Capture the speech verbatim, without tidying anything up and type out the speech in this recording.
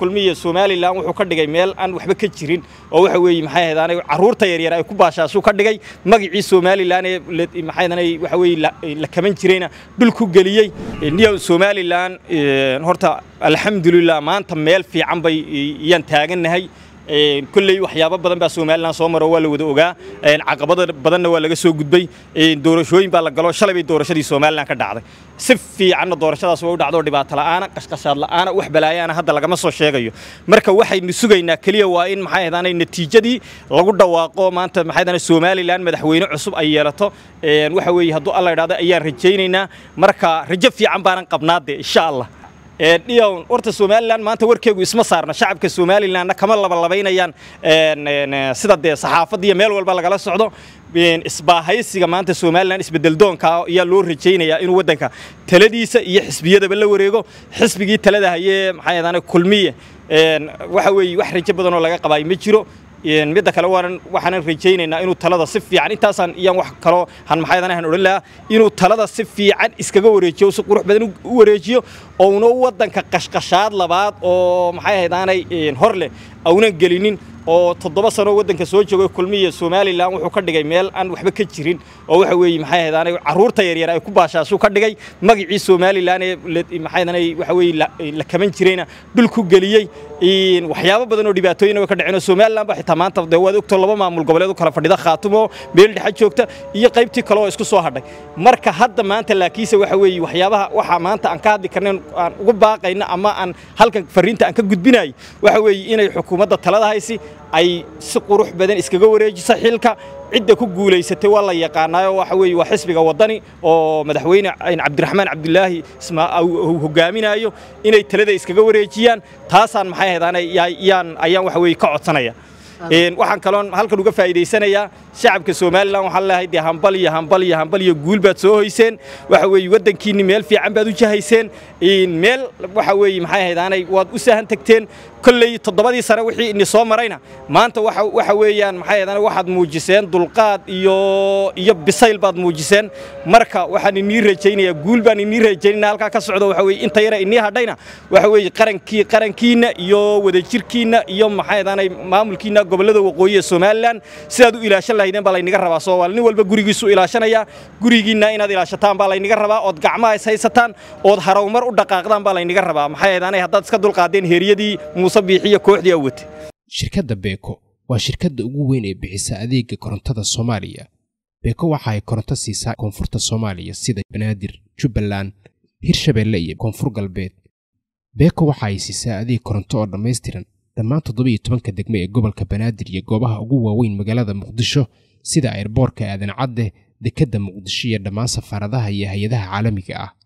kulmiye Somaliland wuxuu ka dhigay meel aan waxba ka jirin oo waxa weeye maxay ahaydaan caruurta yar yar ay ku baashaasho ka dhigay magacii Somaliland ee maxay ahaydaan waxa weeye la kaman jirayna dhulku galiyay niyo Somaliland horta alxamdulillah maanta meel fiican bay yaan taaganahay كل وحيابا بدن بس Somaliland سومر ولا وده وجا عقبات بدن ولا جا سوق جدبي دورشوين بالجلوش شلبي الدورشة Somaliland كدعده سفي عنا دورشة سووا دعده دبعت لا أنا كشكشار لا أنا وحبلاي أنا هذا لقى مصر شيء جيو مركب واحد نسوقينا كليه وين محايد أنا النتيجة دي لقول دواقو ما أنت محايد أنا Somaliland مدحوين عصب أيارته وحوي هذا الله يرضى أيار رجينا مركب رجب في عم بارن قبنات إن شاء الله اليوم ورت Somaliland ما أنت وركيو اسمه صارنا شعب كSomaliland كمان لبلا لبينا يان سيد صحافة دي ميل والبلا جالس صعدوا بين إصباحي سيجا ما أنت Somaliland إسبدل دون كا يا لور رجينا يا إنه ودنك تلديس يحسبيه ده بالله وريجو حسبيه تلده هي حياتنا كلمية وحوي وحرج بدنا ولا قبائل متجرو إن بدك لوان وحنا رجينا إنه تلده صفي يعني تاسن يوم وح كرو هن محيدنا هنقول له إنه تلده صفي عن إسكجو ورجيو سقروح بدنا ورجيو أو نو ودنك قشقشاد لبعض أو محيدنا إن هرله أو نجلينين oo toddoba sano wadanka soo joogay kulmiye Somaliland wuxuu ka dhigay meel aan waxba ka jirin oo waxa weeye maxay ahaydaan caruurta yar yar ay ku baashaasho ka dhigay magacii Somaliland ee maxay ahaydaan waxa weeye la kaman jirayna dhulku galiyay in waxyaabo badan oo dhibaatooyin oo ka dhaceen Somaliland ba xitaa maanta wada ogto laba maamul goboleed kala fadhida Khaatumo meel dhex joogta iyo qaybtii kale oo isku soo hadhay marka hadda maanta laakiinse waxa weeye waxyaabaha waxa maanta aan ka hadli karneen aan ugu baaqayna ama aan halkan fariinta aan ka gudbinay waxa weeye inay xukuumadda talada haysi ay si qurux badan iskaga wareejiso xilka cidda ku guuleysatay waa la yaqaanayo waxa weeye waa xisbiga wadani oo madaxweyne Cabdiraxmaan Cabdullaahi isma hogaaminayo inay talada iskaga wareejiyaan taasaan maxay ahaydaan ayaan ayaan waxa weeye ka codsanaya een waxaan kaloon halkan uga faa'iideysanayaa shacabka Somaliland waxa la hayday hambal iyo hambal iyo hambal iyo guul baad soo hoyseen waxa weeye wadankiina meel fiican baad u jahayseen in meel waxa weeye maxay ahaydaan waad u saahan tagteen كل تضبطي سنة وحي إني صامرينا ما أنت وح وحويان محيط أنا واحد موجسين دلقات يو يب بسيل بعض موجسين مركا واحد النير رجيني يقول بني النير رجيني نالك كسعود وحوي أنت يرى إني هدينا وحوي قرن كي قرن كينا يو ودجير كينا يوم محيط أنا معمول كينا قبل ذا وقوية Somaliland سادو إلى شلا هيدا بالله نجرب صوال نقول بجوري سو إلى شنا يا جوري جينا إنا إلى شتان بالله نجرب أود جماعة ساي ستان أود هراومر أود دقائق بالله نجرب محيط أنا هذا تسكت القادين هي دي صبيحية كوحدي أوت شركة بيكو وشركة ugu weyn ee bixisa adeegga korontada Soomaaliya Beko waxa ay koronto siisaa koonfurta Soomaaliya sida Banaadir, Jubbaland, Hirshabeelle iyo Koonfur Galbeed Beko waxa ay siisaa adeeg koronto oo dhameystiran dhammaan toddoba iyo tobanka degmo ee gobolka Banaadir iyo goobaha ugu waaweyn magaalada Muqdisho sida airportka Aadan Cadde, dekedda Muqdisho iyo dhammaan safaaradaha iyo hay'adaha caalamiga ah